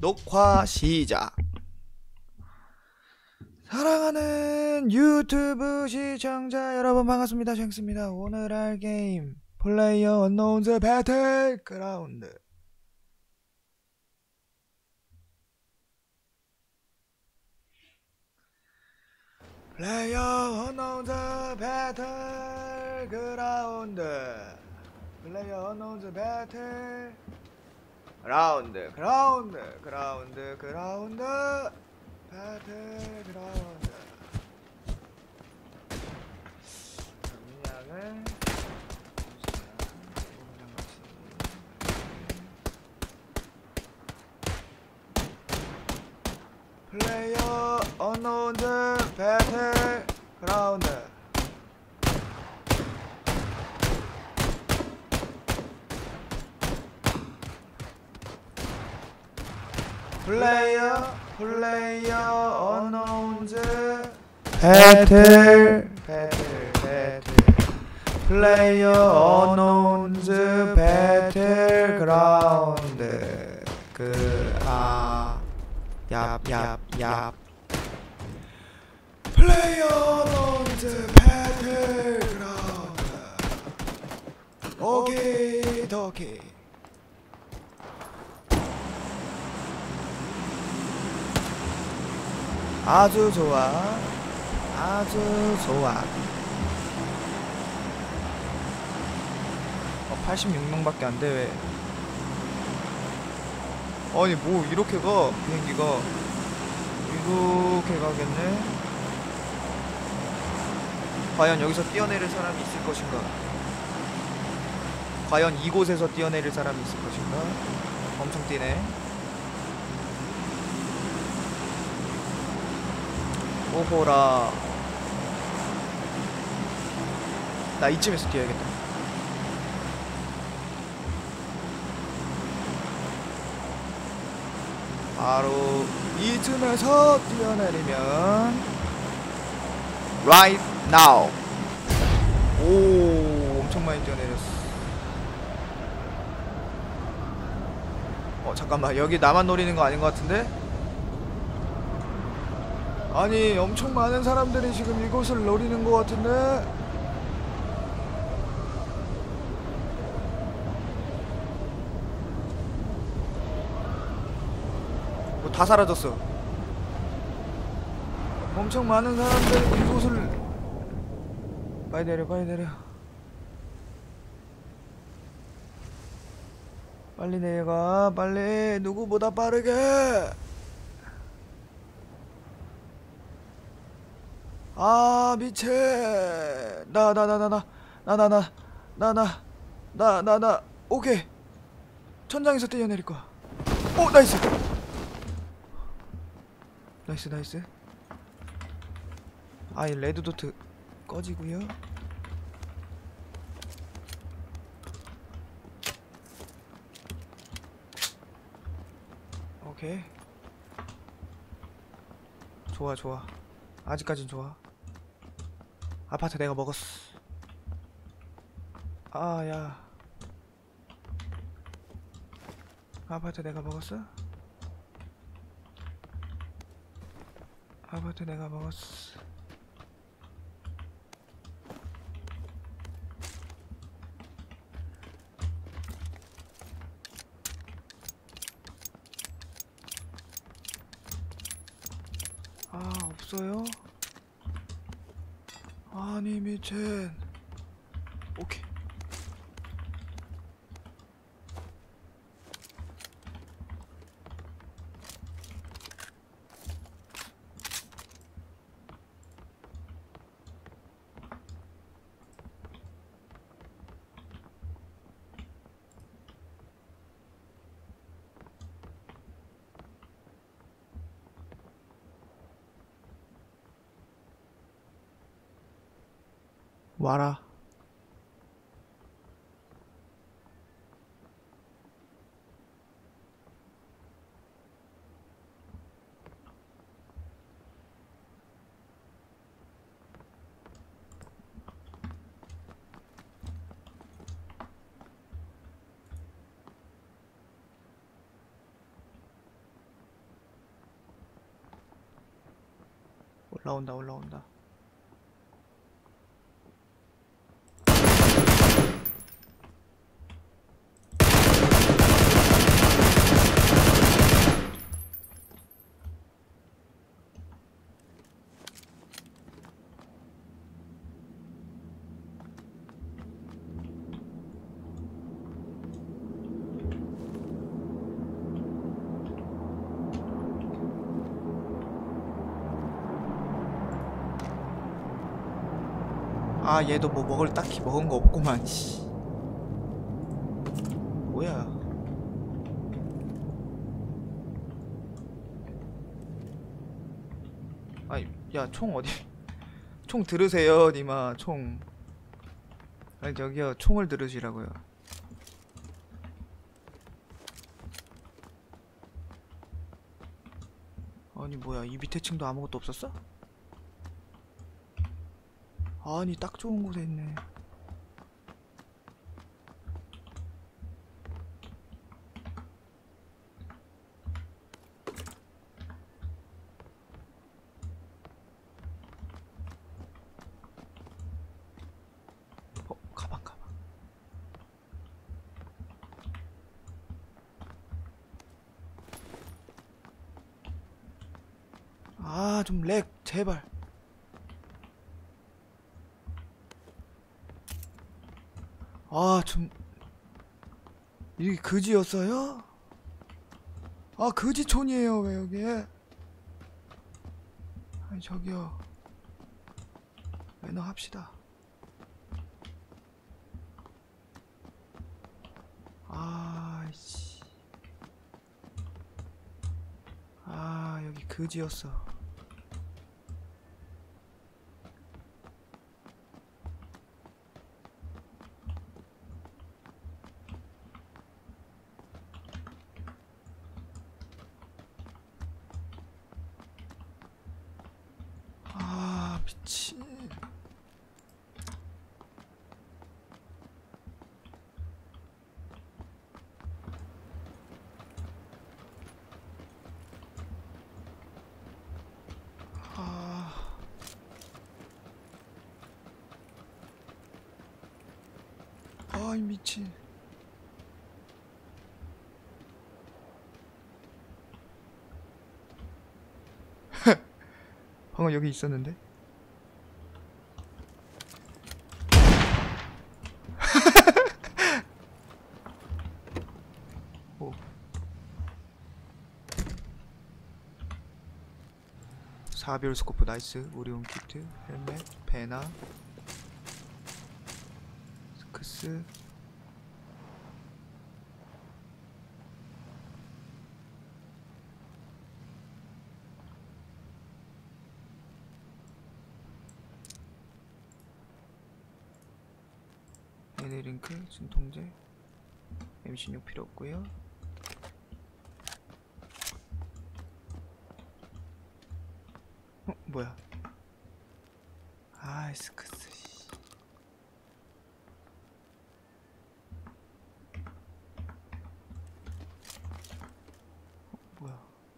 녹화 시작. 사랑하는 유튜브 시청자 여러분 반갑습니다. 쉥스입니다. 오늘 할 게임 플레이어 언노운즈 배틀그라운드. 플레이어 언노운즈 배틀그라운드. 플레이어 언노운즈 배틀 그라운드 배틀그라운드. 음량을 플레이어 언노운즈 배틀그라운드. 플레이어 언노운즈 배틀 플레이어 언노운즈 배틀그라운드. 얍 플레이어 언노운즈 배틀그라운드. 오키도키. 아주 좋아. 86명밖에 안 돼. 왜? 아니 뭐 이렇게 가 비행기가 이렇게 가겠네. 과연 여기서 뛰어내릴 사람이 있을 것인가? 과연 이곳에서 뛰어내릴 사람이 있을 것인가? 엄청 뛰네. 오호라. 나 이쯤에서 뛰어야겠다. 바로 이쯤에서 뛰어내리면 right now. 오, 엄청 많이 뛰어내렸어. 잠깐만, 여기 나만 노리는 거 아닌 것 같은데? 아니, 엄청 많은 사람들이 지금 이곳을 노리는 것 같은데? 뭐 다 사라졌어. 엄청 많은 사람들이 이곳을. 빨리 내려. 빨리 내려가. 빨리. 누구보다 빠르게. 아 미친. 나 오케이. 천장에서 뛰어내릴 거야. 오 나이스. 아이 레드 도트 꺼지고요. 오케이. 좋아. 아직까진 좋아. 아파트 내가 먹었어. 야. 아파트 내가 먹었어? 없어요? 아니 미친. 오케이. 와라. 올라온다 올라온다. 아 얘도 뭐 먹을 딱히 먹은 거 없구만. 씨. 뭐야? 아이 야 총 어디? 총 들으세요 니마 총. 아니 저기요 총을 들으시라고요. 아니 뭐야 이 밑에 층도 아무것도 없었어? 아니 딱 좋은 곳에 있네. 가방 아 좀 렉 제발. 아 좀 이게 그지였어요? 아 그지촌이에요 왜 여기에? 아니 저기요 매너 합시다. 아이씨 아 여기 그지였어. 아 미친. 아이 미친. 방금 여기 있었는데? 오. 4배율 스코프 나이스. 오리온 키트 헬멧 베나 스크스 에네링크 진통제 M16 필요 없고요. 뭐야? 아 스크스. 뭐야?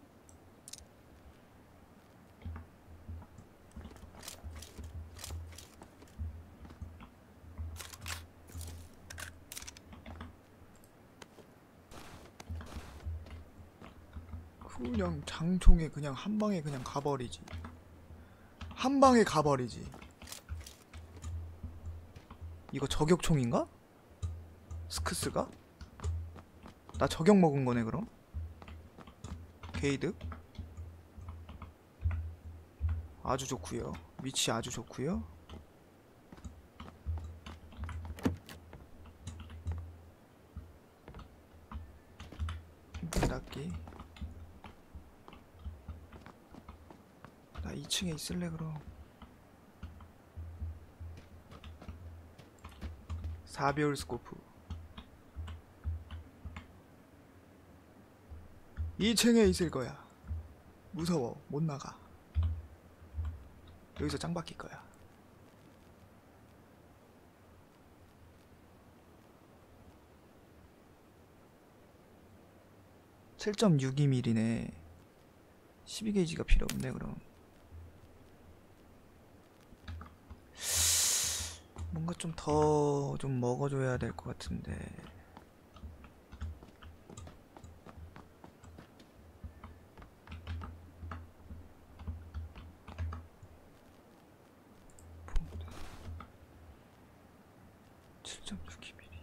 그냥 장총에 그냥 한 방에 그냥 가버리지. 한 방에 가버리지. 이거 저격총인가? 스크스가? 나 저격 먹은 거네 그럼? 게이드? 아주 좋구요. 위치 아주 좋구요. 닫기. 나 2층에 있을래 그럼. 4배율 스코프. 2층에 있을 거야. 무서워 못 나가. 여기서 짱 박힐 거야. 7.62mm네. 12게이지가 필요 없네 그럼. 뭔가 좀 더 좀 먹어줘야 될 것 같은데. 붕대 7.6mm.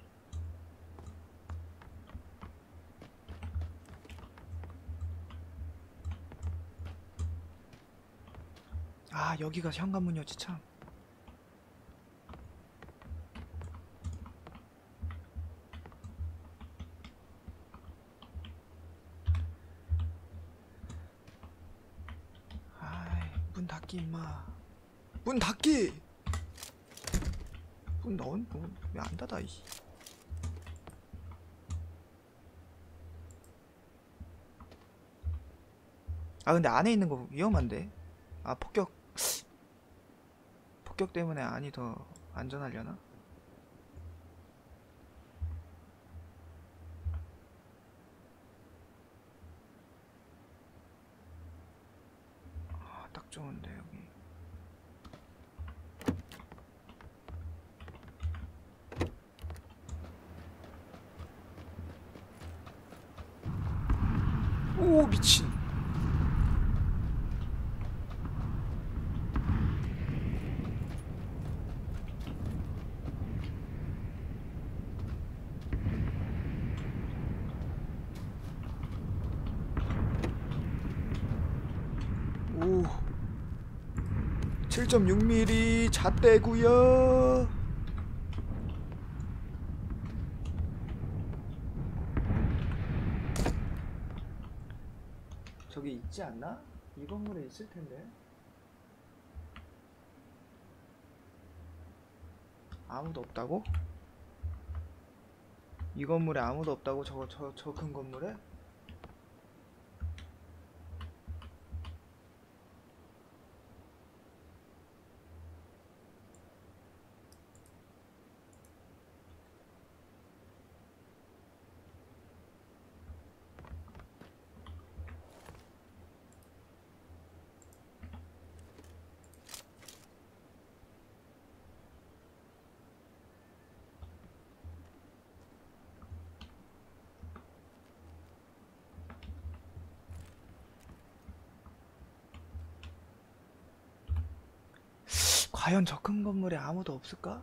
아, 여기가 현관문이었지 참. 아이, 문 닫기 임마. 문 닫기. 문 넣은 왜 안 닫아 이. 아 근데 안에 있는 거 위험한데. 아 폭격 때문에 안이 더 안전하려나? 아, 딱 좋은데 여기. 오 미친. 오 7.6mm 잣대구요. 저기 있지 않나? 이 건물에 있을 텐데. 아무도 없다고? 이 건물에 아무도 없다고? 저 큰 건물에? 과연 저 큰 건물에 아무도 없을까?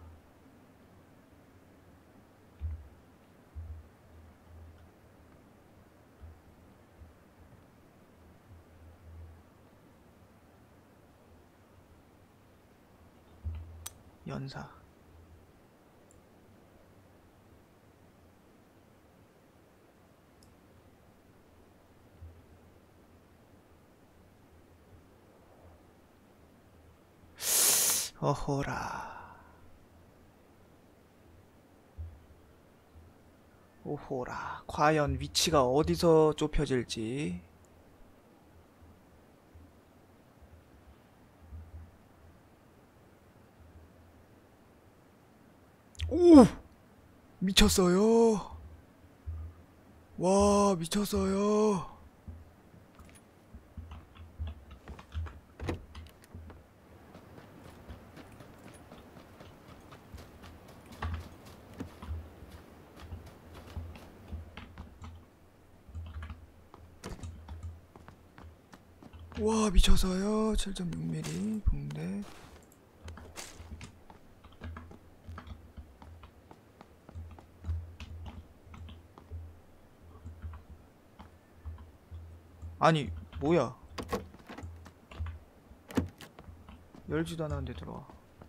연사. 어호라. 오호라. 과연 위치가 어디서 좁혀질지. 오! 미쳤어요. 와, 미쳤어요. 와, 미쳤어요. 7.6mm 붕대. 아니, 뭐야? 열지도 않았는데 들어와.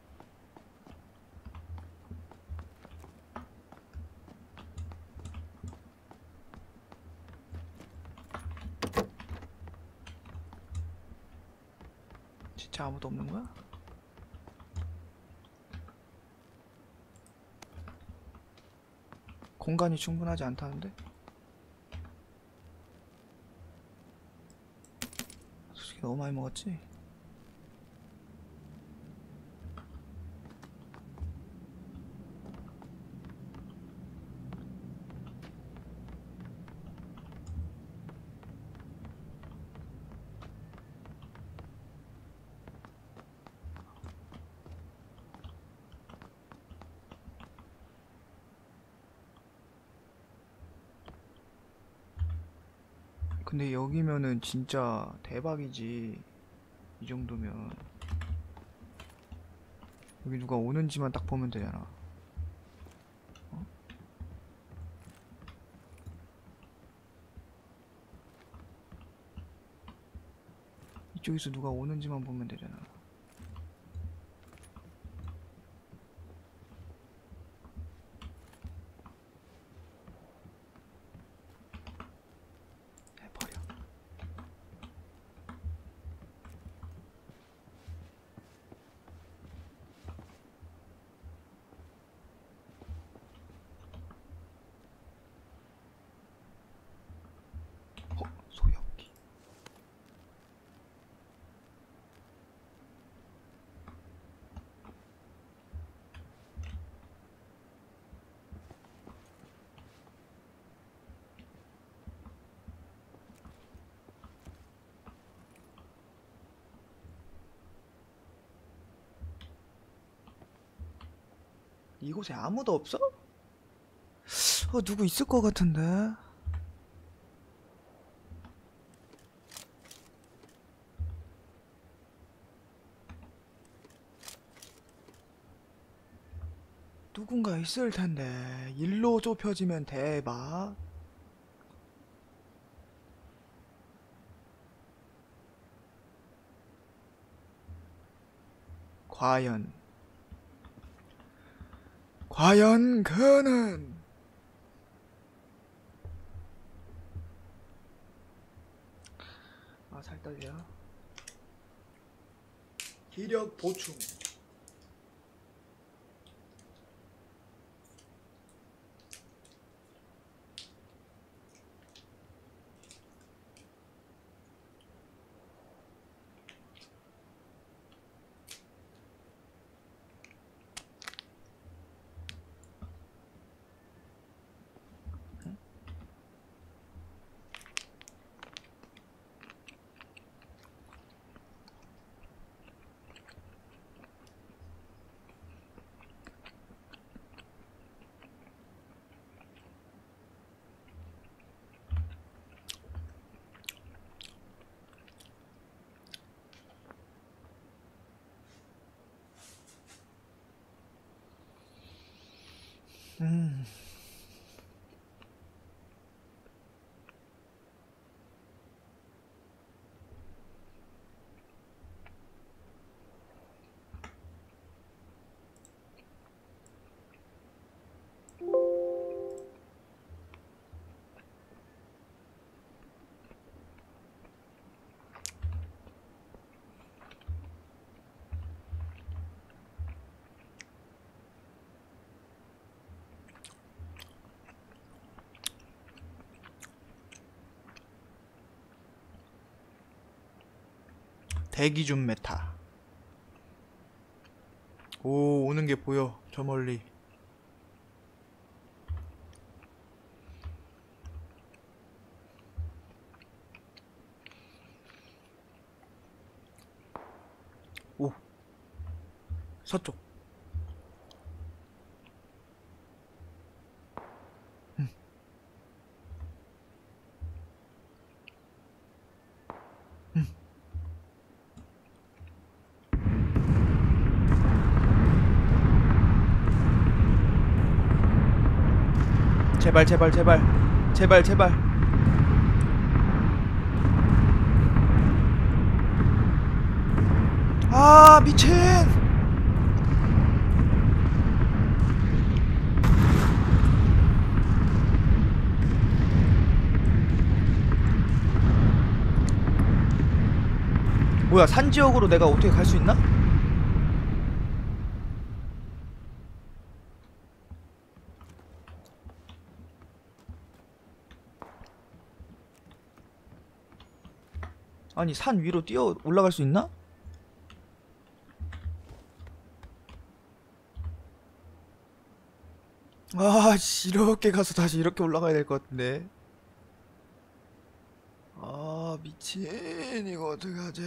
진짜 아무도 없는 거야? 공간이 충분하지 않다는데? 솔직히 너무 많이 먹었지? 근데 여기면은 진짜 대박이지. 이 정도면 여기 누가 오는지만 딱 보면 되잖아. 어? 이쪽에서 누가 오는지만 보면 되잖아. 해버려. 소염기. 이곳에 아무도 없어? 누구 있을 것 같은데. 누군가 있을 텐데. 일로 좁혀지면 대박. 과연 그는 살짝이야. 기력 보충. 음. 대기 중 메타. 오, 오는 게 보여. 저 멀리. 오, 서쪽. 제발, 제발, 제발. 제발, 제발. 아, 미친! 뭐야, 산 지역으로 내가 어떻게 갈 수 있나? 아니, 산 위로 뛰어 올라갈 수 있나? 아, 씨, 이렇게 가서 다시 이렇게 올라가야 될 것 같은데. 아, 미친. 이거 어떡하지?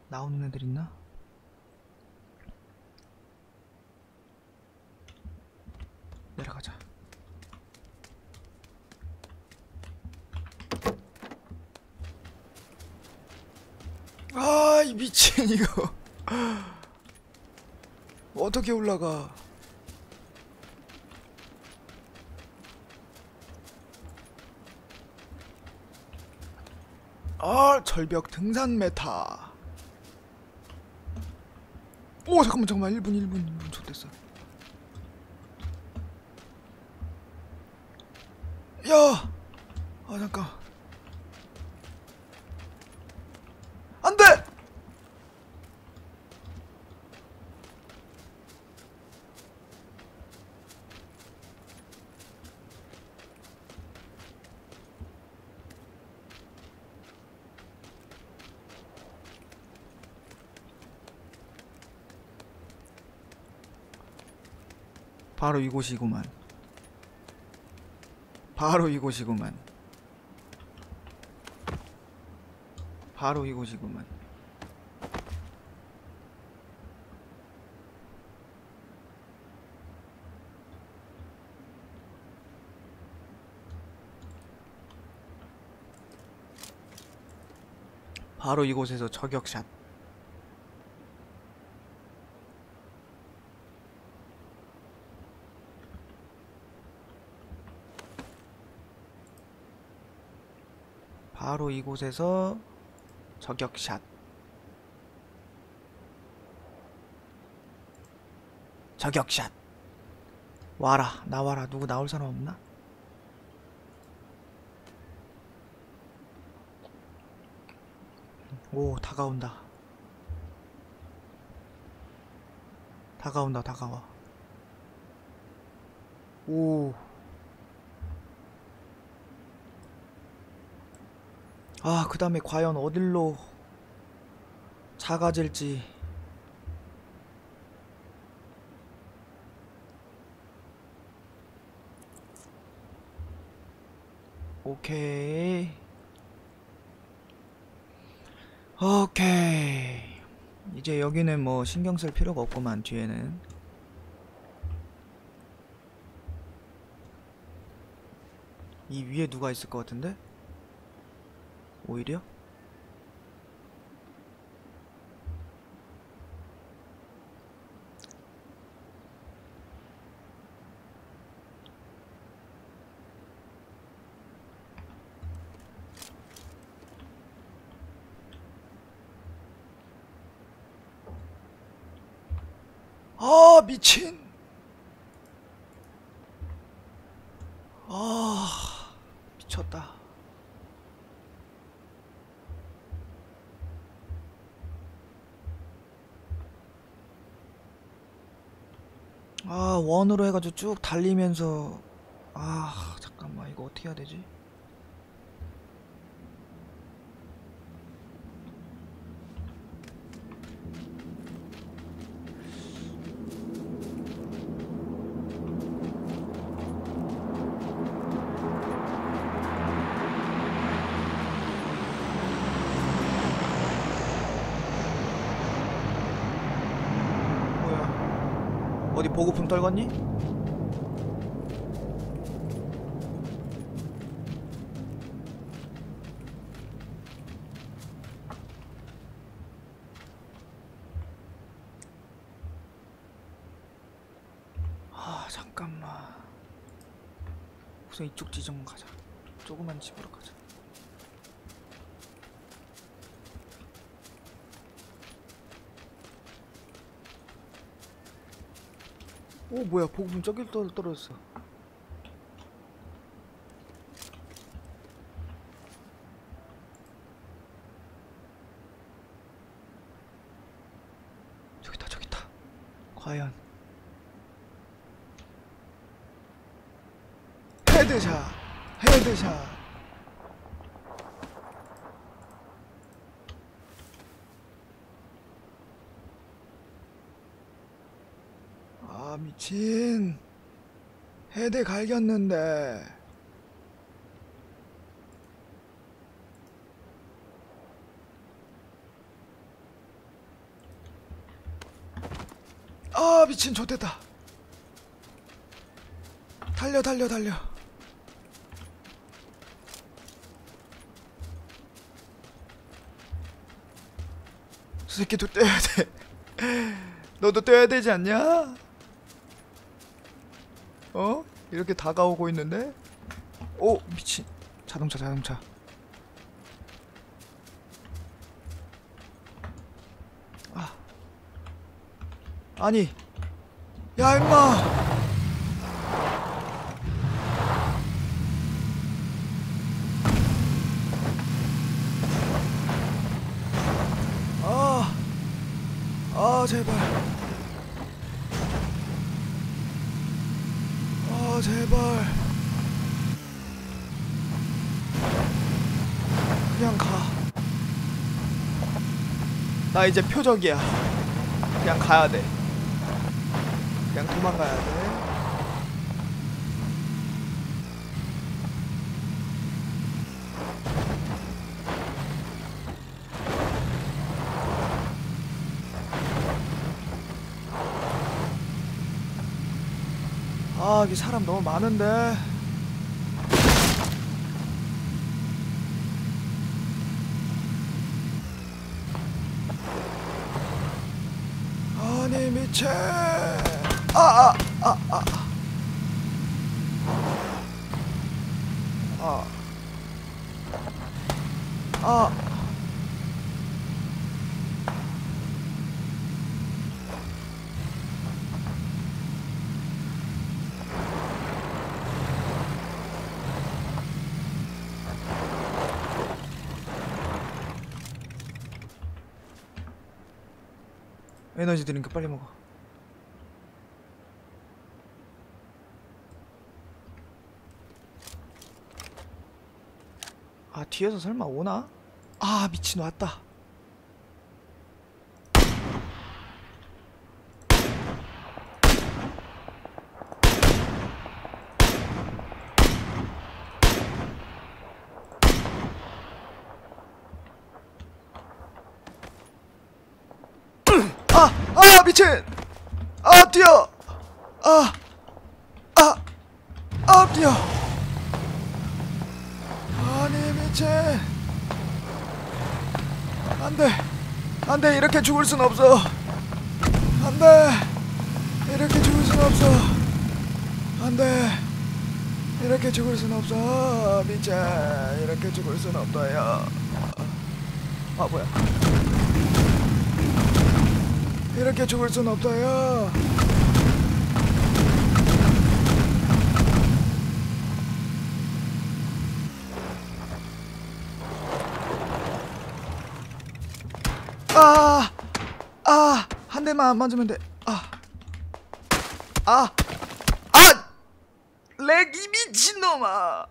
나오는 애들 있나? 내려가자. 아, 이 미친 이거. 어떻게 올라가? 아, 절벽 등산 메타. 오, 잠깐만 1분 좋댔어. 야! 아, 잠깐. 안 돼! 바로 이곳이구만. 바로 이곳이구만. 바로 이곳이구만. 바로 이곳에서 저격샷. 바로 이곳에서 저격샷. 저격샷. 와라, 나와라. 누구 나올 사람 없나? 오, 다가온다. 다가와. 오. 아, 그 다음에 과연 어딜로 작아질지. 오케이. 이제 여기는 뭐 신경 쓸 필요가 없구만. 뒤에는 이 위에 누가 있을 것 같은데? 오히려? 아, 미친. 아, 미쳤다. 아, 원으로 해가지고 쭉 달리면서. 아, 잠깐만, 이거 어떻게 해야 되지? 뭐야? 어디 보고품 떨궜니? 아, 잠깐만. 우선 이쪽 지점 가자. 조그만 집으로 가자. 오, 뭐야, 보급품 저길 떨어졌어. 저기 있다. 과연 헤드샷. 아, 미친. 헤드 갈겼는데. 아 미친 좆됐다. 달려 달려 달려. 저 새끼도 떼야 돼. 너도 떼야 되지 않냐? 어? 이렇게 다가오고 있는데? 오 미친. 자동차 자동차. 아 아니 야 임마. 아 제발. 아 제발. 그냥 가. 나 이제 표적이야. 그냥 가야 돼. 그냥 도망가야 돼. 아 여기 사람 너무 많은데. 아니 미친. 에너지 드링크 빨리 먹어. 아 뒤에서 설마 오나? 아 미친 왔다. 아 미친. 아 뛰어. 뛰어. 아니 미친. 안돼 안돼 이렇게 죽을 순 없어. 안돼 이렇게 죽을 순 없어. 안돼 이렇게 죽을 순 없어. 미친 이렇게 죽을 순 없다야. 아 뭐야. 이렇게 죽을 순 없다야. 한 대만 안 맞으면 돼. 렉 이 미친놈아.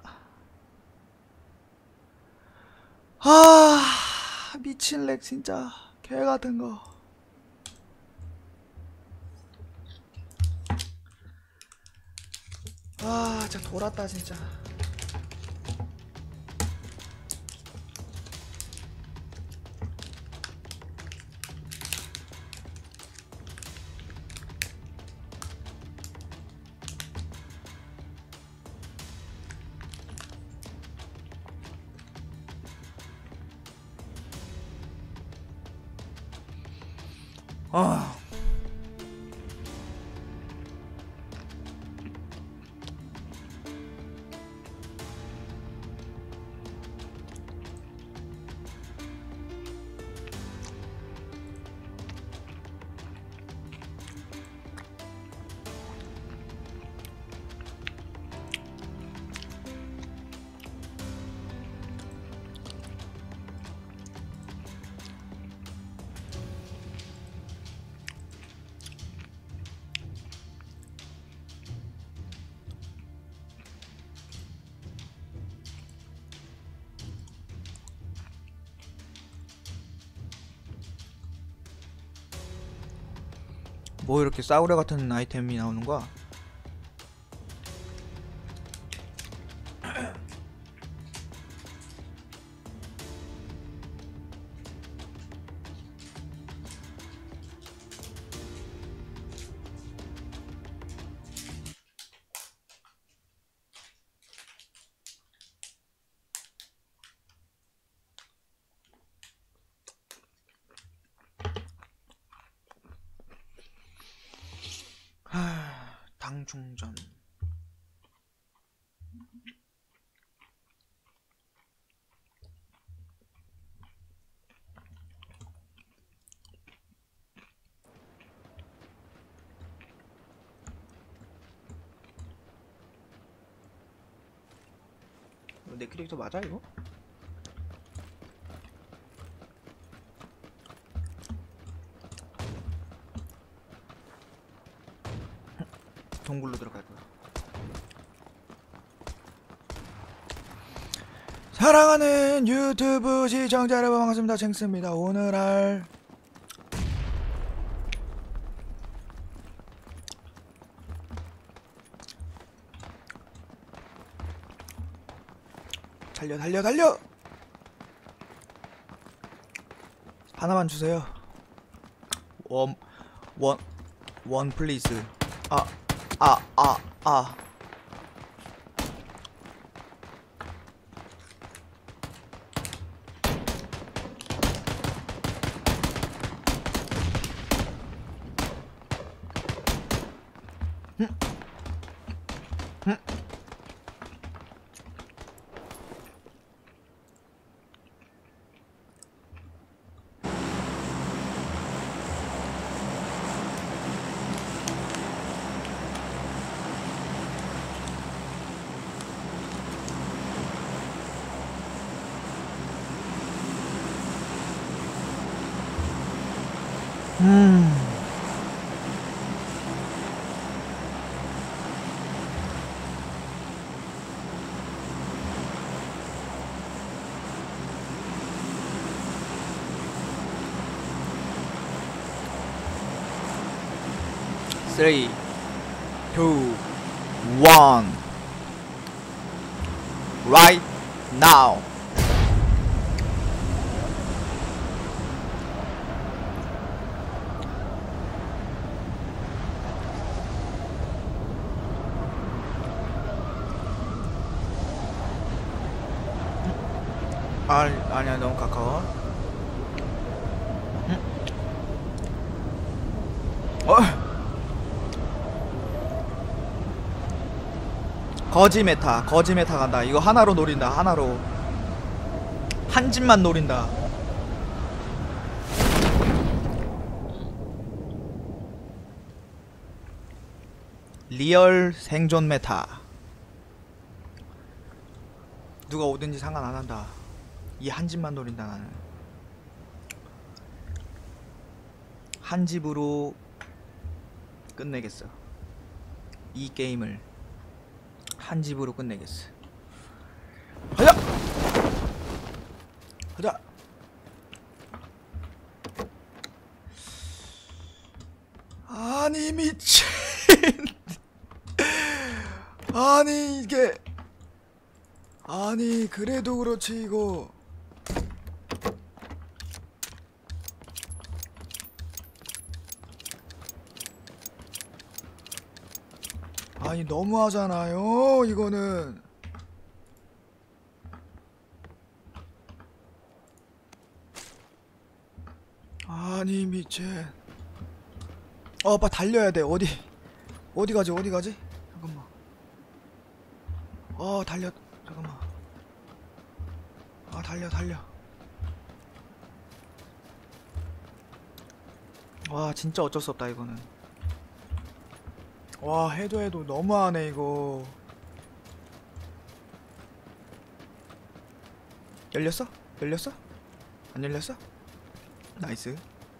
미친 렉 진짜 개같은 거. 진짜 돌았다 진짜. 뭐 이렇게 싸구려 같은 아이템이 나오는 거야? 충전. 내 캐릭터 맞아 이거? 동굴로 들어갈 거야. 사랑하는 유튜브 시청자 여러분 반갑습니다. 쟁스입니다. 오늘 할 달려 하나만 주세요. 원 플리즈. Three, two, one. Right now. 아니야 너무 가까워. 거지 메타 간다. 이거 하나로 노린다. 하나로 한 집만 노린다. 리얼 생존 메타. 누가 오든지 상관 안 한다. 이 한 집만 노린다. 나는 한 집으로 끝내겠어. 이 게임을 한 집으로 끝내겠어. 가자. 아니 미친. 아니 이게 아니 그래도 그렇지 이거. 아니 너무하잖아요 이거는. 아니 미친. 빨리 달려야 돼. 어디 가지 잠깐만. 달려 잠깐만. 달려. 와 진짜 어쩔 수 없다 이거는. 와 해도 너무하네 이거. 열렸어? 안 열렸어? 나이스.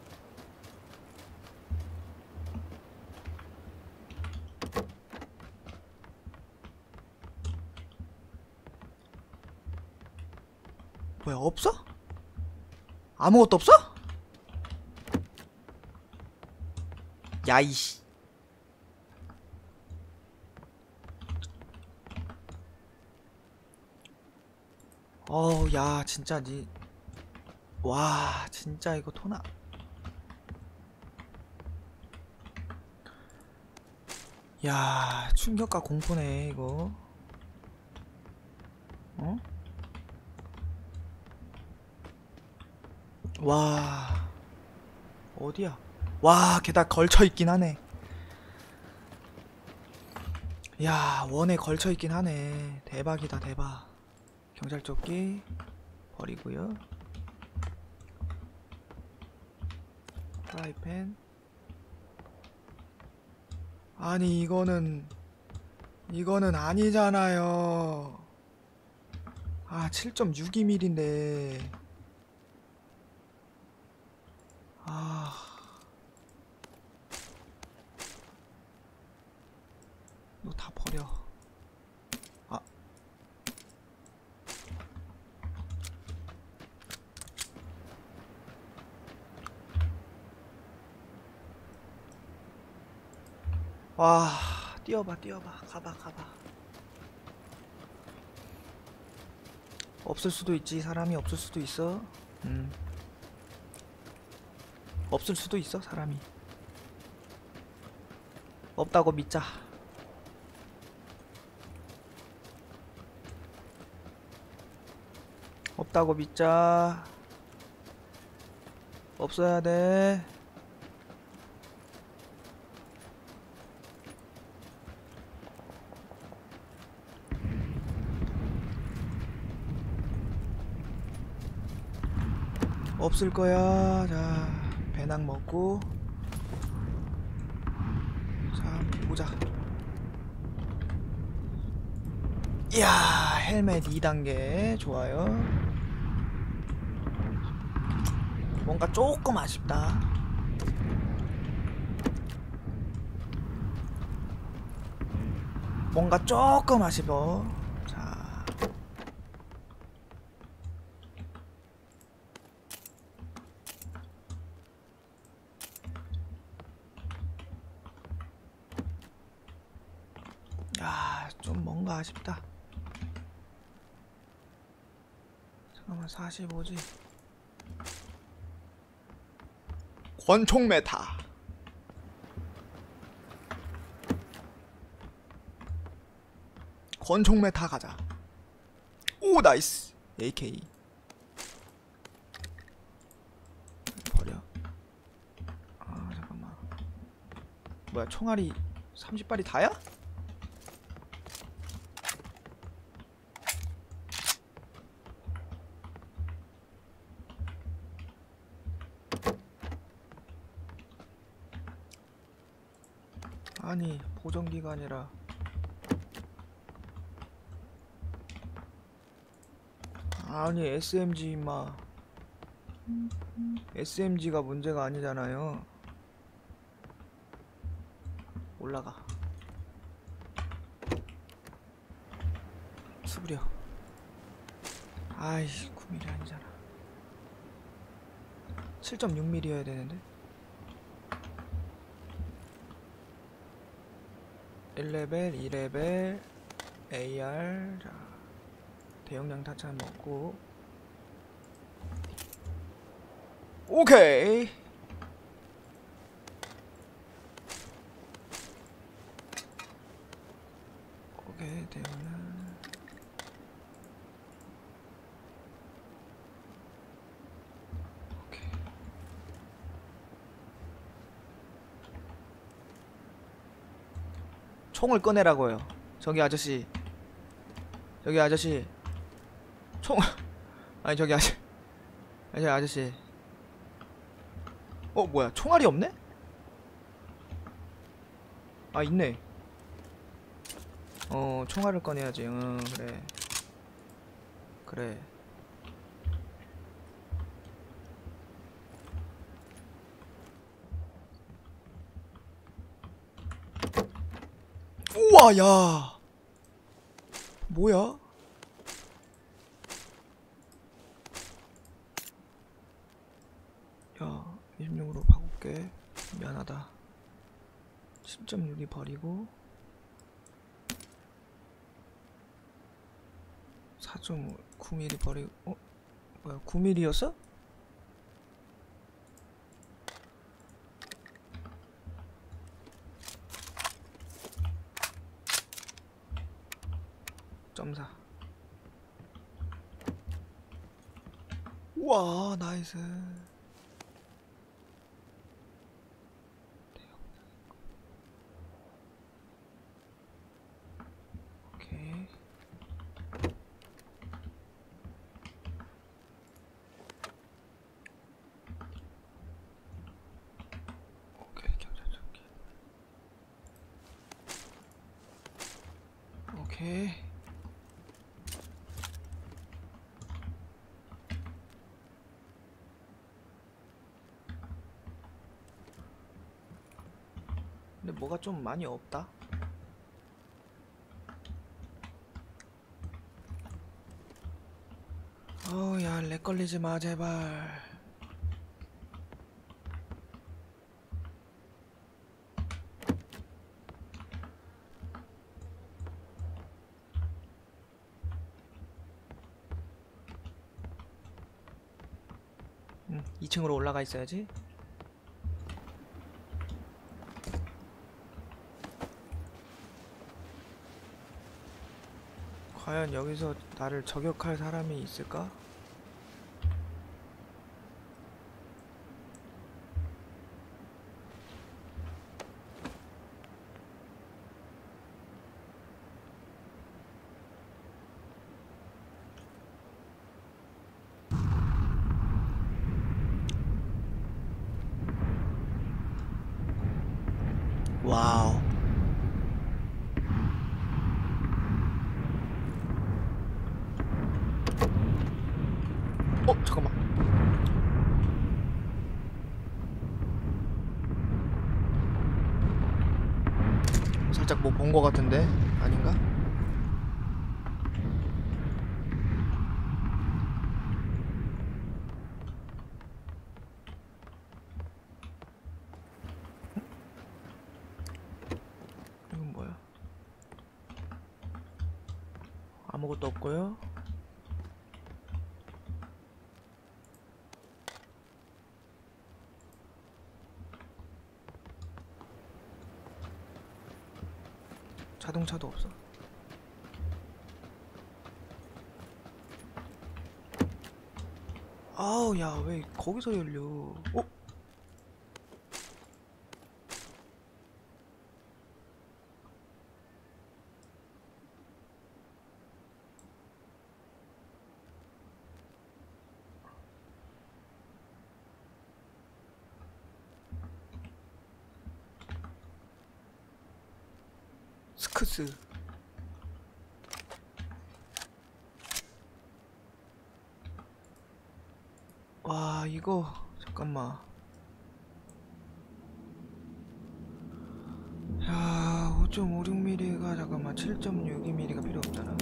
뭐야 없어? 아무것도 없어? 야이씨. 야 진짜 와 진짜 이거 토나. 야 충격과 공포네 이거. 와 어디야? 와 게다가 걸쳐있긴 하네. 야, 원에 걸쳐 있긴 하네. 대박이다, 대박. 경찰조끼 버리고요. 프라이팬. 아니, 이거는 아니잖아요. 아, 7.62mm인데. 아, 너 다 버려. 아, 와, 뛰어봐, 뛰어봐. 가봐. 없을 수도 있지. 사람이 없을 수도 있어. 없을 수도 있어, 사람이. 없다고 믿자. 없다고 믿자. 없어야 돼. 없을 거야. 자, 배낭 먹고. 자, 보자. 이야, 헬멧 2단계. 좋아요. 뭔가 조금 아쉽다. 뭔가 조금 아쉬워. 자, 야, 좀 뭔가 아쉽다. 잠깐만, 45지. 권총 메타. 권총 메타 가자. 오, 나이스. AK. 버려. 아, 잠깐만. 뭐야, 총알이 30발이 다야? 아니, 보정기가 아니라. 아니, SMG 임마. SMG가 문제가 아니잖아요. 올라가. 수그려. 아이, 9mm 아니잖아. 7.6mm여야 되는데. 1레벨, 2레벨, AR. 자, 대용량 타찬 먹고. 오케이. 오케이, 대용량. 오케이. 총을 꺼내라고요. 저기 아저씨. 저기 아저씨. 총. 아니, 저기 아저씨. 뭐야, 총알이 없네? 아, 있네. 총알을 꺼내야지. 그래. 그래. 우와, 야. 뭐야? 야, 26으로 바꿀게. 미안하다. 10.6이 버리고 4.9mm 버리고. 뭐야, 9mm였어? .4. 우와, 나이스. 오케이. 근데 뭐가 좀 많이 없다. 야, 렉 걸리지 마, 제발. 응, 2층으로 올라가 있어야지. 과연 여기서 나를 저격할 사람이 있을까? 와우. 잠깐만. 살짝 뭐 본 거 같은데? 아닌가? 이건 뭐야? 아무것도 없고요. 자동차도 없어. 아우, 야, 왜 거기서 열려? 스크스. 와, 이거 잠깐만. 야, 5.56mm가 잠깐만 7.62mm가 필요 없잖아.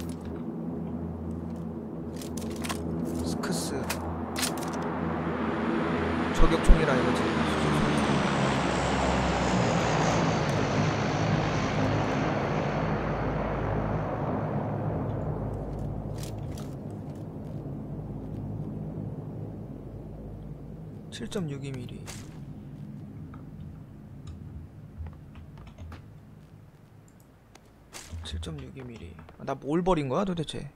스크스. 저격총이라 이거지. 7.62mm. 나 뭘 버린 거야 도대체?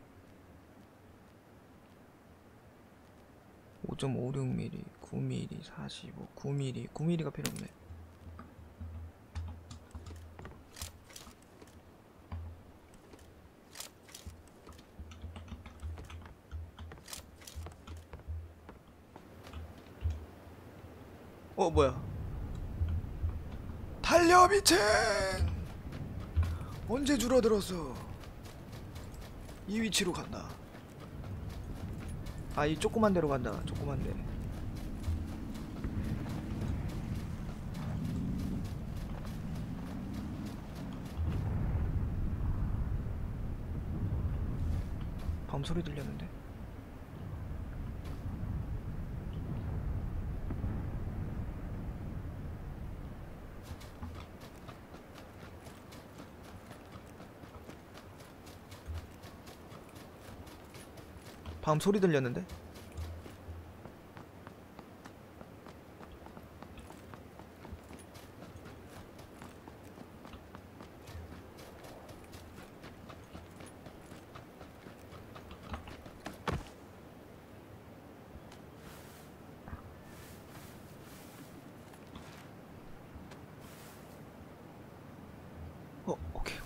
5.56mm, 9mm, 45, 9mm, 9mm가 필요 없네. 뭐야? 달려 미친! 언제 줄어들었어? 이 위치로 간다. 이 조그만 데로 간다. 조그만 데. 밤소리 들렸는데? 밤소리 들렸는데? 오케이.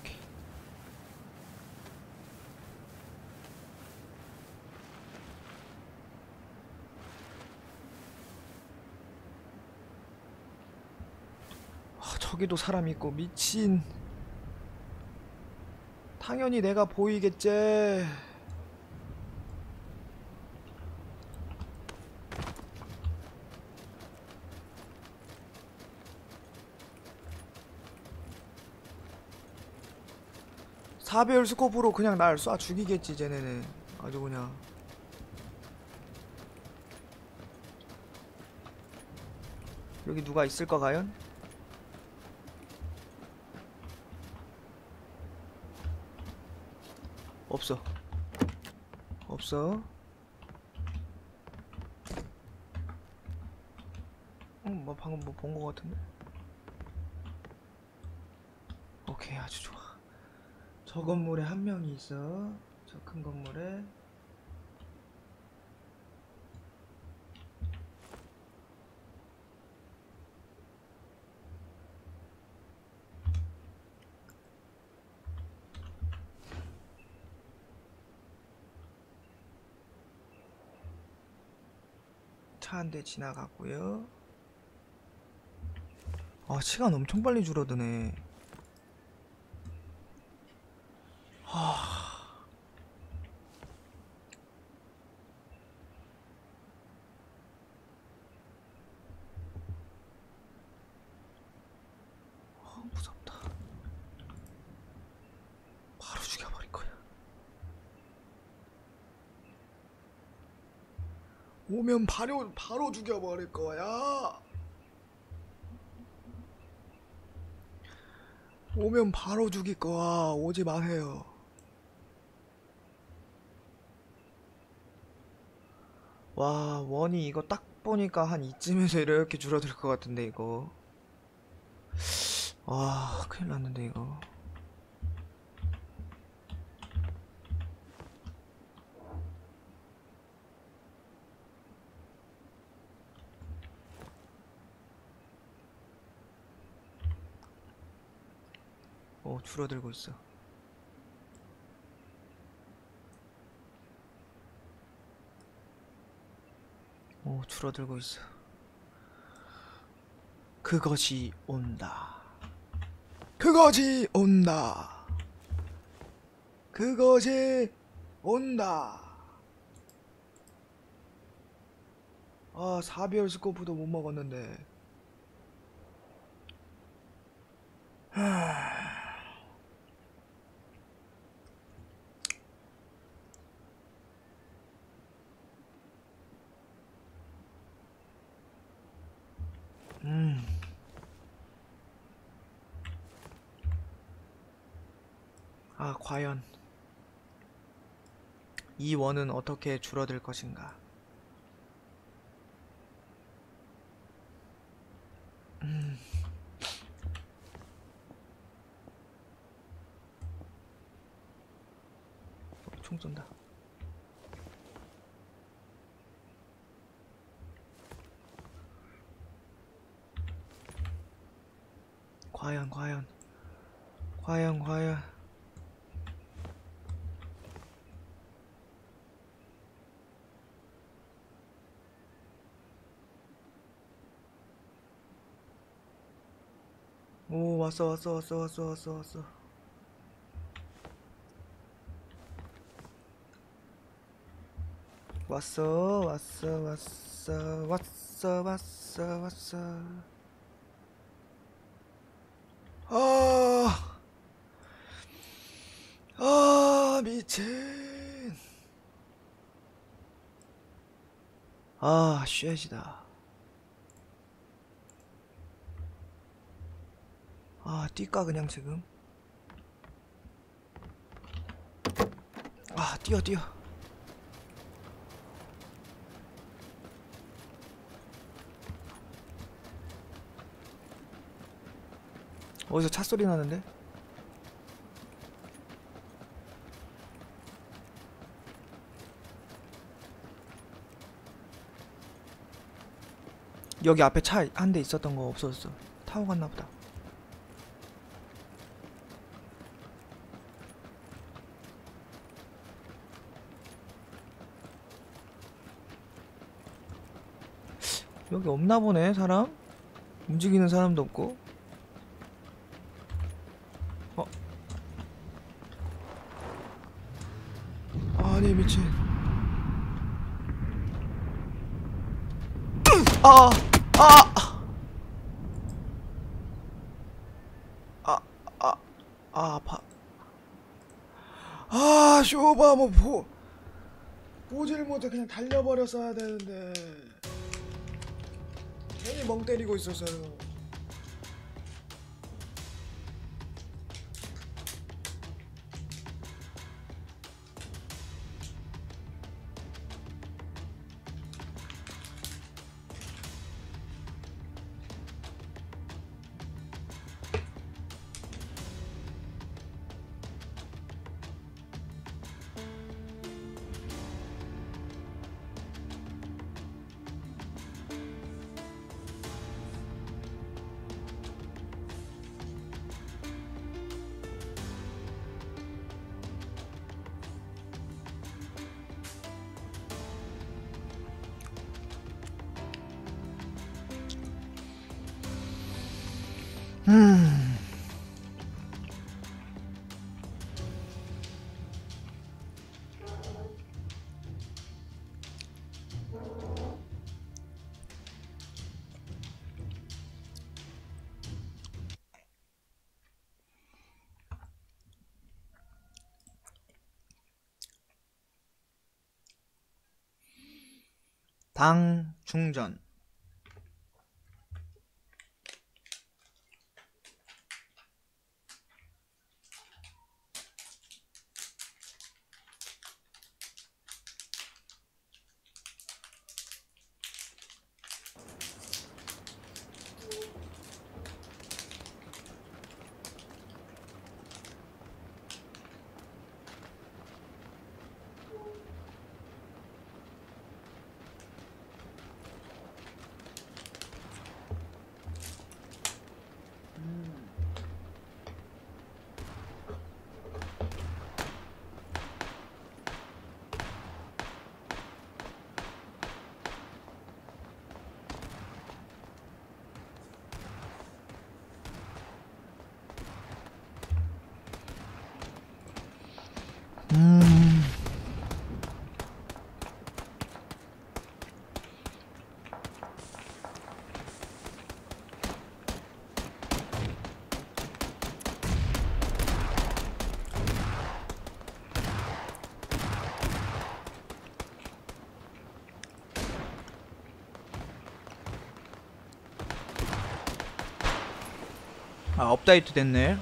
저기도 사람 있고 미친. 당연히 내가 보이겠지. 4배율 스코프로 그냥 날 쏴 죽이겠지 쟤네는. 아주 그냥. 여기 누가 있을까 과연? 없어. 없어. 뭐 방금 뭐 본 거 같은데? 오케이, 아주 좋아. 저 건물에 한 명이 있어. 저 큰 건물에. 차 한 대 지나갔고요. 아, 시간 엄청 빨리 줄어드네. 무섭다. 바로 죽여버릴 거야. 오면 바로 죽여버릴 거야. 오면 바로 죽일 거야. 오지 마세요. 와, 원이 이거 딱 보니까 한 이쯤에서 이렇게 줄어들 것 같은데 이거. 와, 큰일 났는데 이거. 줄어들고 있어. 줄어들고 있어. 그것이 온다. 그것이 온다. 그것이 온다. 아, 4배열 스코프도 못 먹었는데. 아, 과연 이 원은 어떻게 줄어들 것인가. 총 쏜다. 과연 오, 왔어. 미친. 아, 쉣이다. 아, 뛸까 그냥 지금. 아, 뛰어. 어디서 차 소리 나는데? 여기 앞에 차 한 대 있었던 거 없어졌어. 타고 갔나 보다. 여기 없나 보네, 사람? 움직이는 사람도 없고. 아! 아! 아! 아! 아, 아파. 아, 쇼바 뭐 보질 못해. 그냥 달려버렸어야 되는데 괜히 멍 때리고 있었어요. 당 충전. 아, 업데이트 됐네.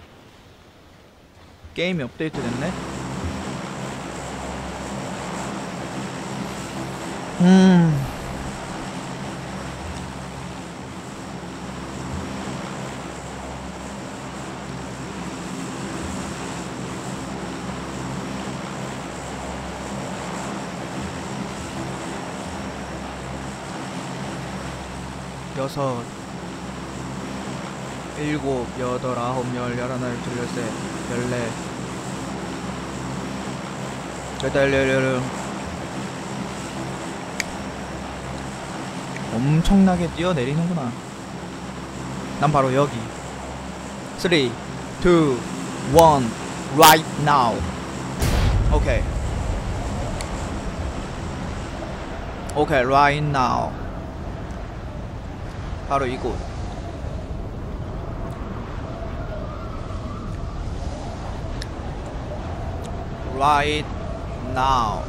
게임이 업데이트 됐네. 여섯, 일곱, 여덟, 아홉, 열, 열하나, 열둘, 열셋, 열넷, 여덟, 열. 엄청나게 뛰어내리는구나. 난 바로 여기. 3, 2, 1, right now. 오케이. 오케이, right now. 바로 이곳. right now.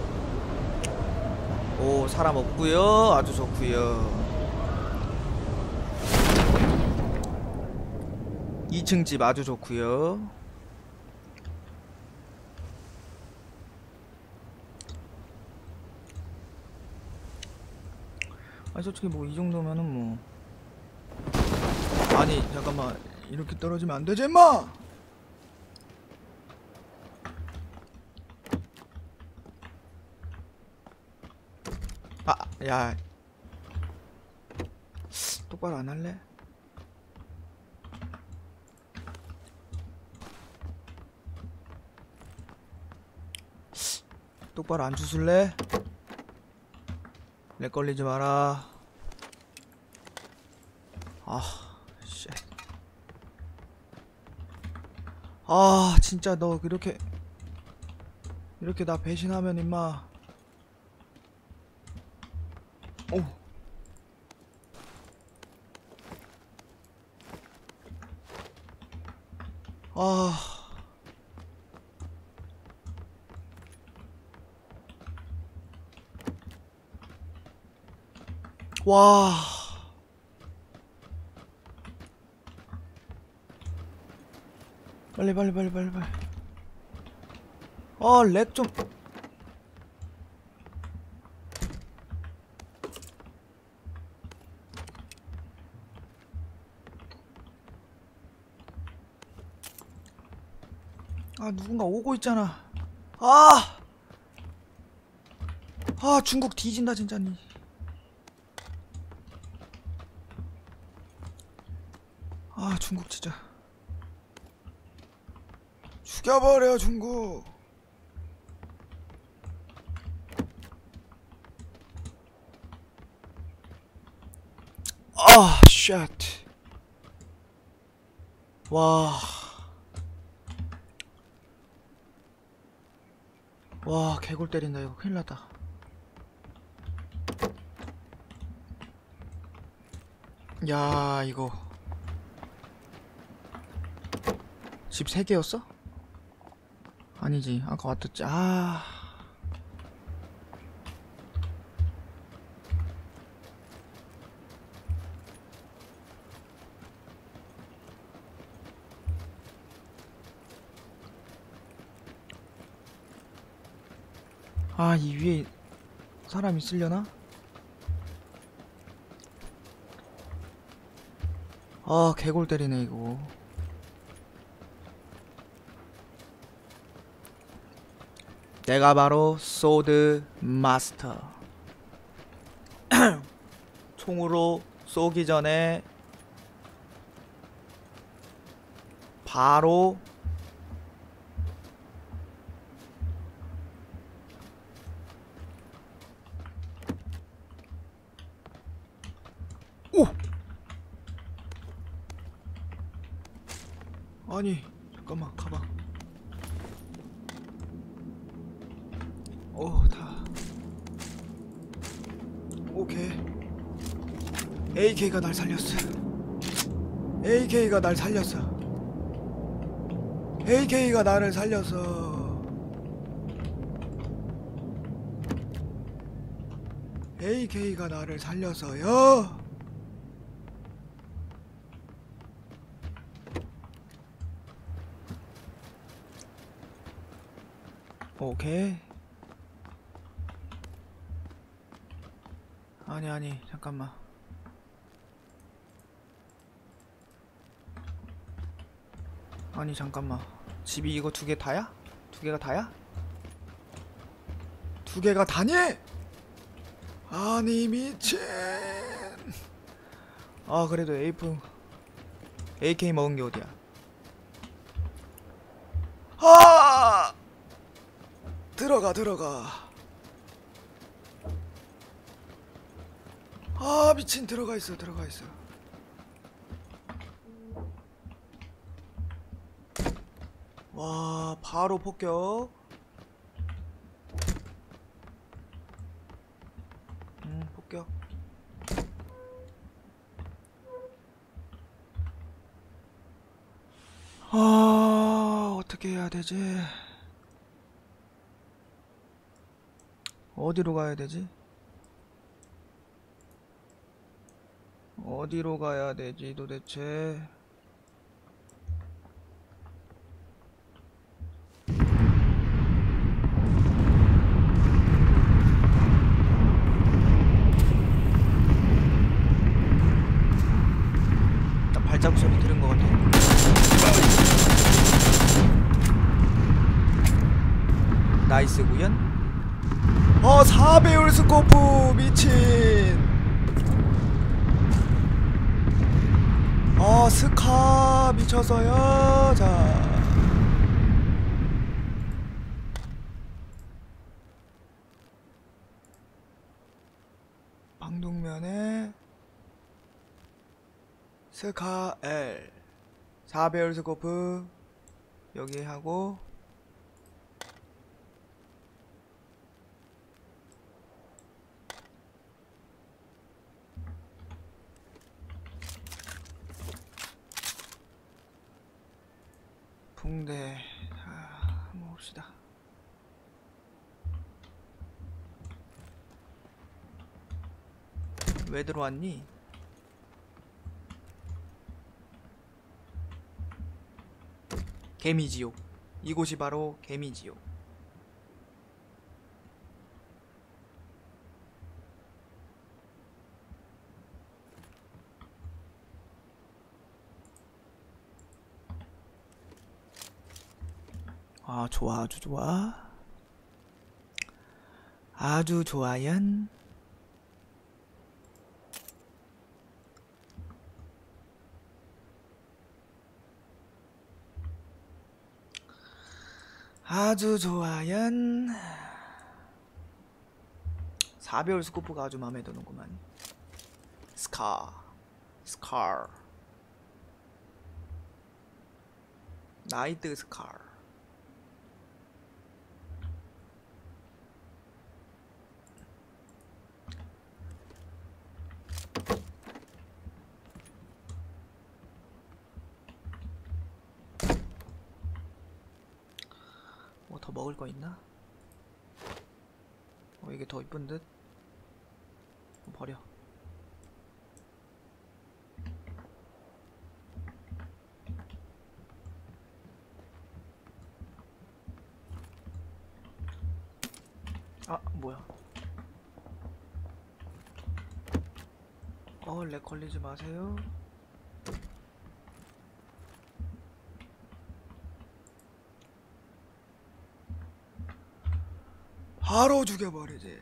오, 사람 없구요. 아주 좋구요. 2층 집 아주 좋구요. 아니 솔직히 뭐 이 정도면은 뭐, 아니 잠깐만, 이렇게 떨어지면 안 되지 임마. 아, 야, 똑바로 안 할래? 똑바로 안 주술래? 렉 걸리지 마라. 아, 쉣. 아, 진짜 너 이렇게 나 배신하면 임마. 오. 아, 와, 빨리 빨리 빨리 빨리 빨리. 아, 렉 좀. 아, 누군가 오고 있잖아. 아, 아, 중국 뒤진다 진짜니. 아, 중국 진짜 죽여버려 중국. 아, 쉣. 와, 와, 개골 때린다. 이거 큰일 났다. 야, 이거 집 3개였어? 아니지, 아까 왔었지. 아, 아, 이 위에 사람 있으려나? 아, 개골 때리네 이거. 내가 바로 소드 마스터. 총으로 쏘기 전에 바로 오! 아니, 잠깐만, 가방. 다. 오케이. AK가 날 살렸어. AK가 날 살렸어. AK가 나를 살렸어. AK가 나를 살렸어요. 오케이. 아니, 잠깐만. 아니, 잠깐만. 집이 이거 2개 다야? 2개가 다야? 2개가 다니? 아니, 미친. 아, 그래도 AK 먹은 게 어디야? 아! 들어가. 아, 미친. 들어가 있어. 와, 바로 폭격. 폭격. 아, 어떻게 해야 되지? 어디로 가야 되지? 어디로 가야 되지 도대체? 나 발자국 소리 들은 것 같아. 나이스 구현. 4배율 스코프 미친. 스카 미쳐서요. 자, 방독면에 스카 L 4배율 스코프 여기 하고, 홍대. 한번 봅시다. 왜 들어왔니? 개미지옥. 이곳이 바로 개미지옥. 아, 좋아, 아주 좋아. 아주 좋아연. 아주 좋아연. 4배율 스코프가 아주 마음에 드는구만. 스카 나이트 스카. 뭐 더 먹을 거 있나? 이게 더 이쁜 듯? 버려. 아, 뭐야. 렉 걸리지 마세요. 바로 죽여버리지.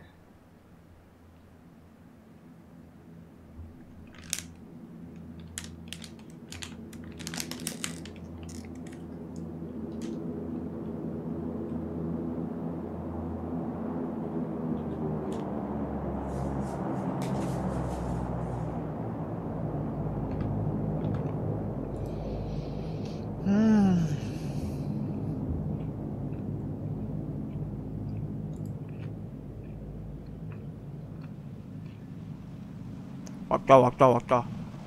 왔다.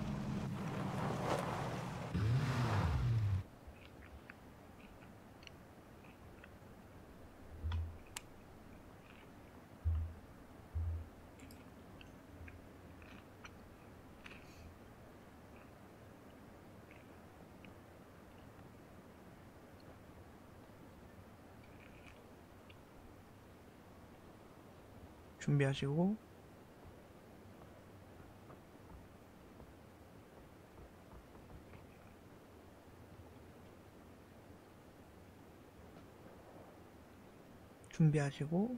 준비하시고. 준비하시고.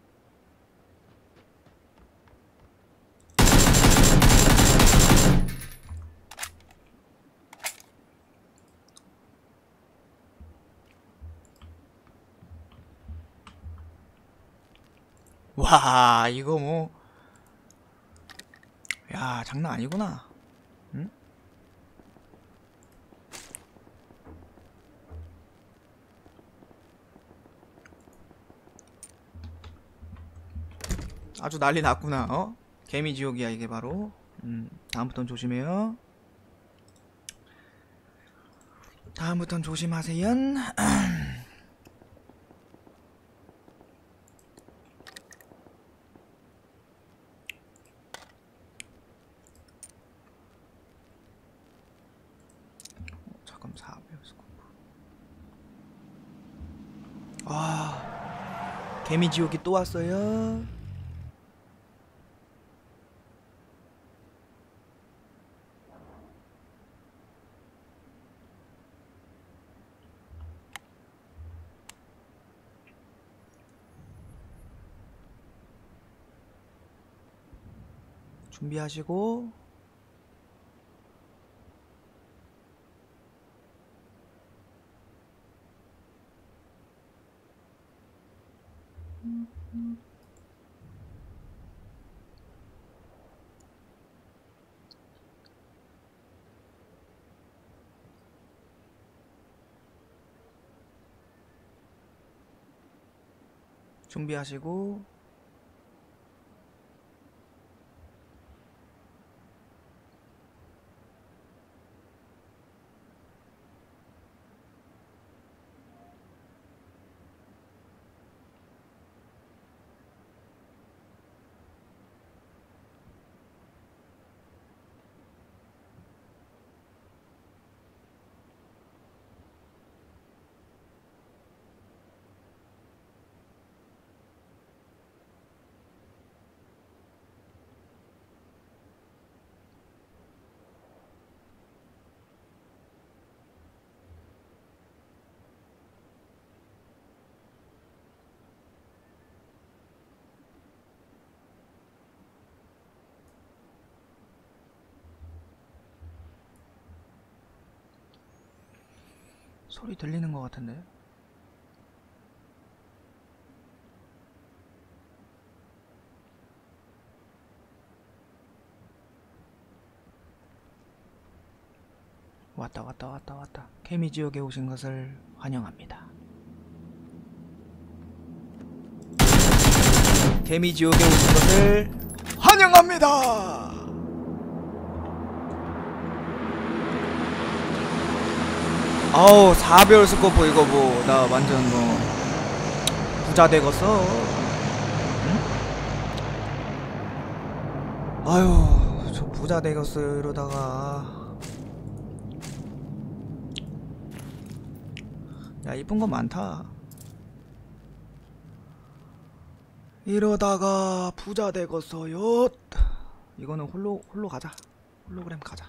와, 이거 뭐. 야, 장난 아니구나. 응? 아주 난리 났구나. 개미지옥이야 이게 바로. 다음부턴 조심해요. 다음부턴 조심하세요. 잠깐 4배율 스코프. 개미지옥이 또 왔어요. 준비하시고. 준비하시고. 소리 들리는 것 같은데. 왔다. 개미지옥에 오신 것을 환영합니다. 개미지옥에 오신 것을 환영합니다. 아우 4배열 스코프 이거 뭐 나 완전 뭐 부자 되겠어. 응? 아유 저 부자 되겠어 이러다가. 야 이쁜 거 많다. 이러다가 부자 되겠어요. 이거는 홀로 가자. 홀로그램 가자.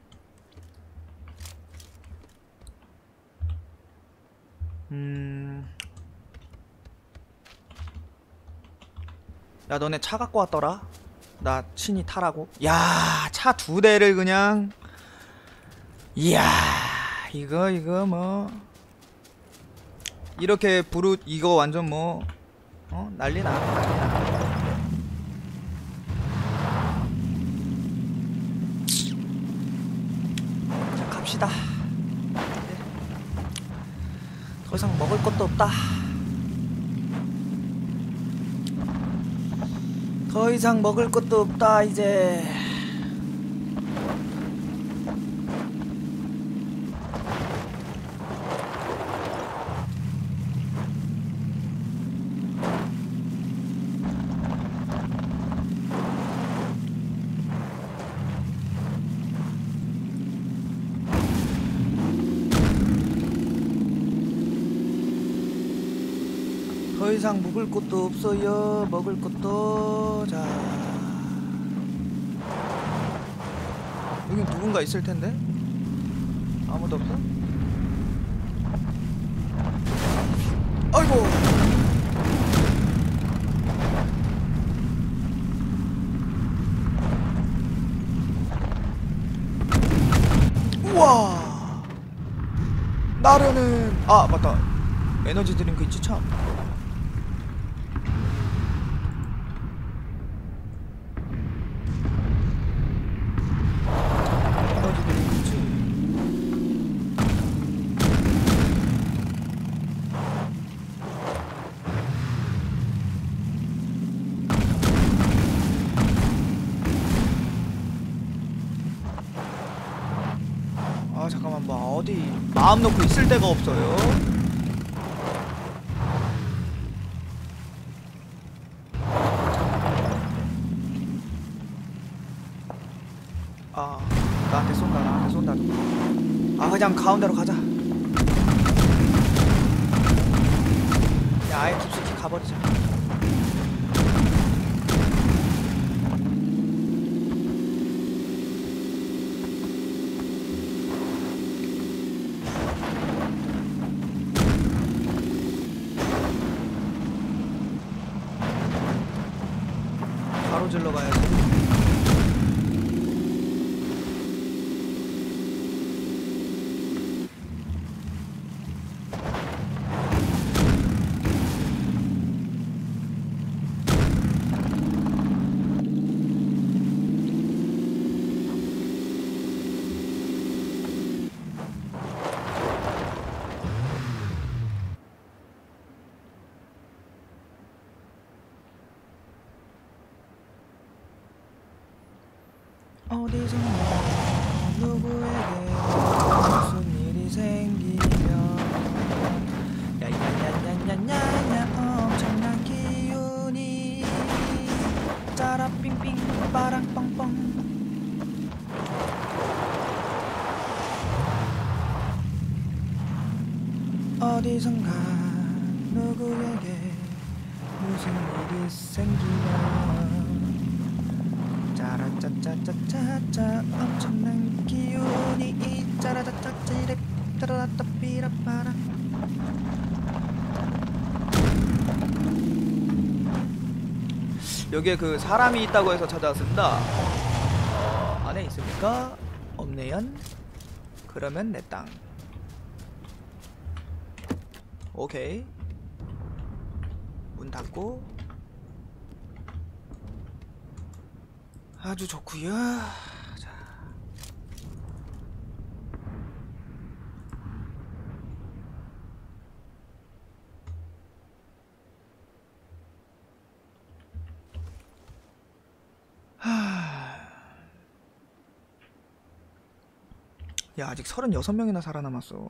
야 너네 차 갖고 왔더라? 나 친히 타라고? 야 차 2대를 그냥. 이야 이거 뭐 이렇게 이거 완전 뭐 난리나. 자 갑시다. 더 이상 먹을 것도 없다. 더 이상 먹을 것도 없다 이제. 더 이상 먹을 것도 없어요. 먹을 것도. 자 여긴 누군가 있을 텐데. 아무도 없어? 아이고. 우와 나르는. 아 맞다 에너지 드링크 있지 참. 잠깐만 뭐 어디 마음 놓고 있을 데가 없어요. 아 나한테 쏜다. 아 그냥 가운데로 가자. 야 아예 깊숙이 가버리자. 질러 가야지. 어디선가 누구에게 무슨 일이 생기면 야야야야야야야 엄청난 기운이 짜라 삥삥 빠랑 뻥뻥. 어디선가 누구에게 무슨 일이 생기면 짜라짜짜짜짜짜 엄청난 기운이 짜라짜짜짜이래 따라라따 삐라빠라. 여기에 그 사람이 있다고 해서 찾아왔습니다. 안에 있습니까? 없네연. 그러면 내 땅. 오케이. 문 닫고. 아주 좋구요. 자. 야, 아직 36명이나 살아남았어.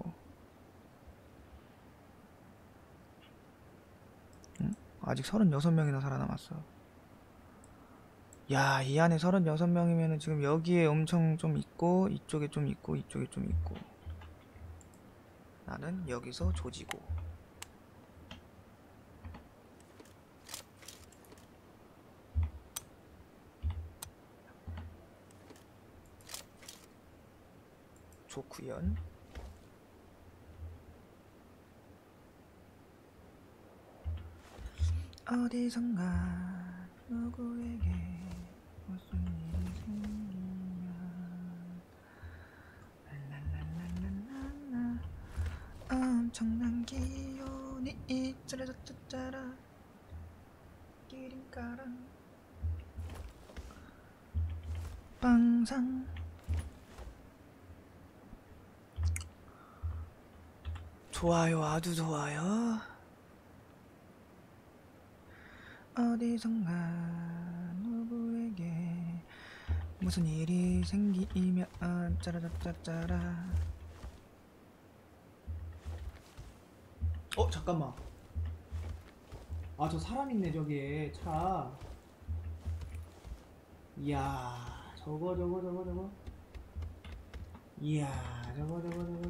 응? 아직 36명이나 살아남았어. 야, 이 안에 36명이면은 지금 여기에 엄청 좀 있고, 이쪽에 좀 있고, 이쪽에 좀 있고. 나는 여기서 조지고. 좋구연. 어디선가 누구에게 무슨 일이 생기면 랄랄랄랄랄라 엄청난 기운이 짜라짜짜라 기린가랑 빵상. 좋아요, 아주 좋아요. 어디선가 누구에게 무슨 일이 생기면 짜라짜짜짜라. 잠깐만. 아, 저 사람 있네 저기에 차. 이야, 저거. 이야, 저거.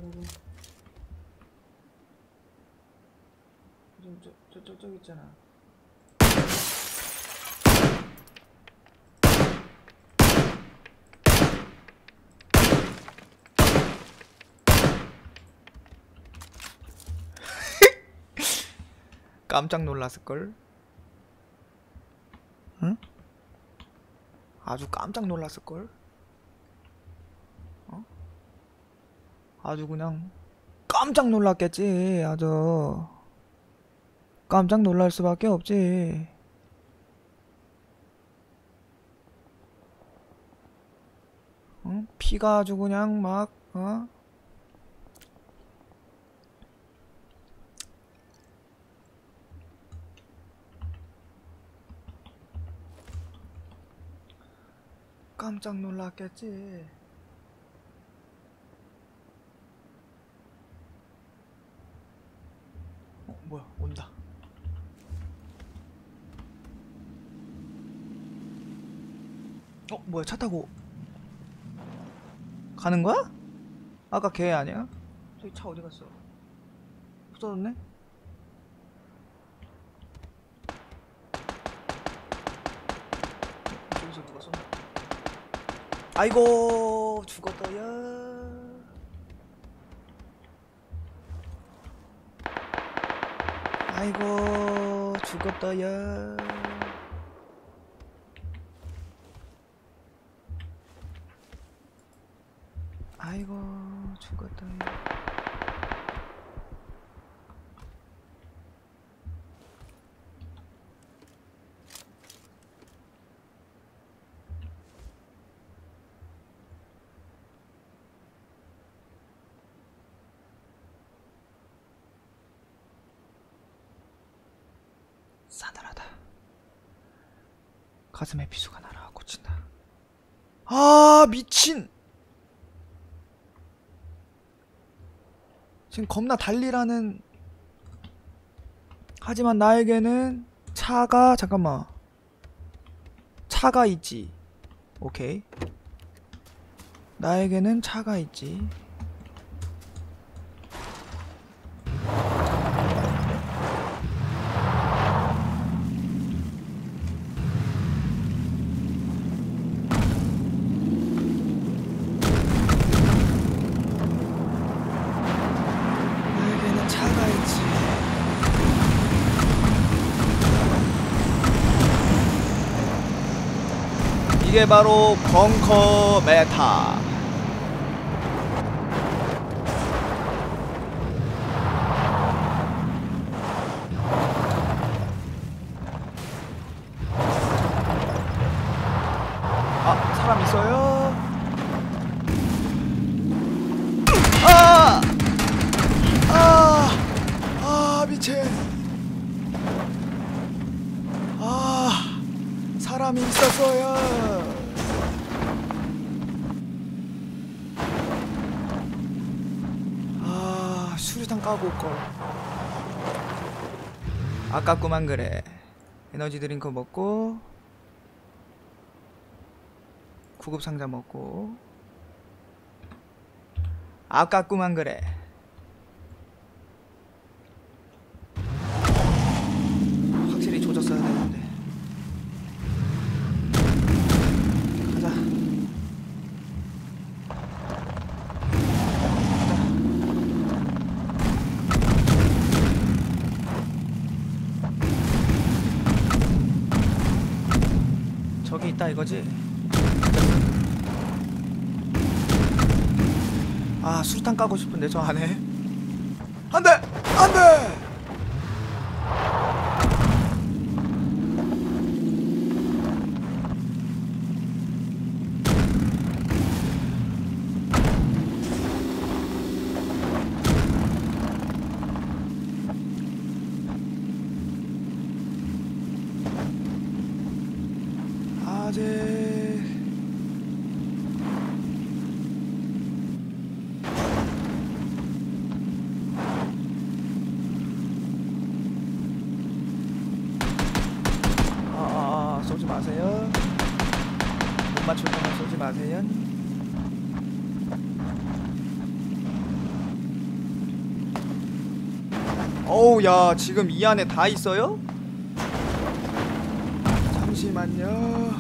저기 있잖아. 깜짝 놀랐을걸? 응? 아주 깜짝 놀랐을걸? 어? 아주 그냥 깜짝 놀랐겠지. 아주 깜짝 놀랄 수밖에 없지. 어? 피가 아주 그냥 막 깜짝 놀랐겠지. 뭐야, 온다. 뭐야, 차 타고 가는 거야? 아까 걔 아니야? 저기 차 어디 갔어? 없어졌네? 저기서 누가 쏜다. 아이고, 죽었다야. 아이고, 죽었다야. 아이고, 죽었다야. 싸늘하다. 가슴에 비수가 날아와 꽂힌다. 아, 미친! 지금 겁나 달리라는. 하지만 나에게는 차가, 잠깐만, 차가 있지. 오케이, 나에게는 차가 있지. 나에게는 차가 있지. 이게 바로 벙커 메타. 사람 있어요? 아! 아! 아, 미친. 아, 사람이 있었어요. 아, 수류탄 까고 올걸. 아깝구만. 그래, 에너지 드링크 먹고 구급 상자 먹고. 아깝구만. 그래, 확실히 조졌어야 되는데. 가자. 저기 있다 이거지? 아, 수류탄 까고 싶은데 저 안에. 안돼! 안돼! 아직 쏘지 마세요. 못 맞출 거면 쏘지 마세요. 어우, 야, 지금 이 안에 다 있어요? 잠시만요.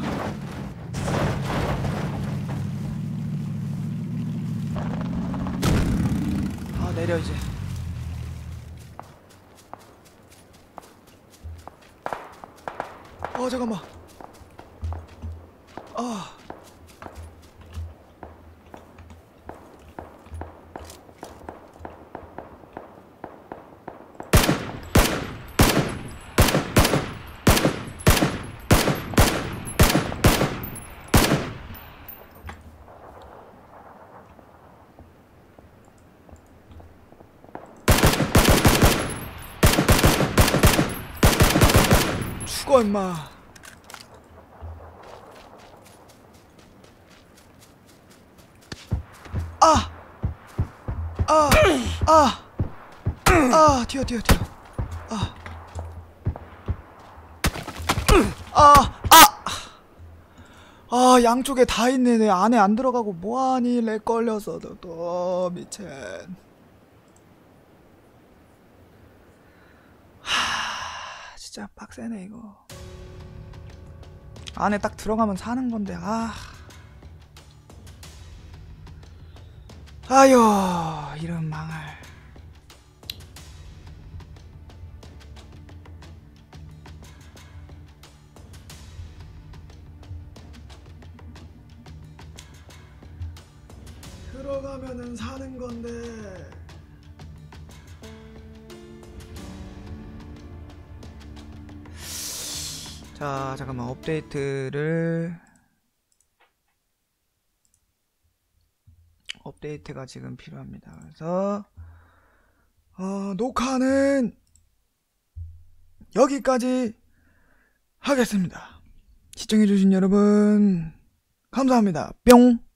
아, 내려 이제. 잠깐만. 아. 죽어 임마. 아! 아! 아! 아! 튀어. 아! 아! 아! 양쪽에 다 있네. 내 안에 안 들어가고 뭐하니. 렉 걸려서 또 미친. 하, 진짜 빡세네 이거. 안에 딱 들어가면 사는 건데. 아휴, 이런 망할. 들어가면은 사는 건데. 자, 잠깐만. 업데이트가 지금 필요합니다. 그래서 녹화는 여기까지 하겠습니다. 시청해주신 여러분 감사합니다. 뿅.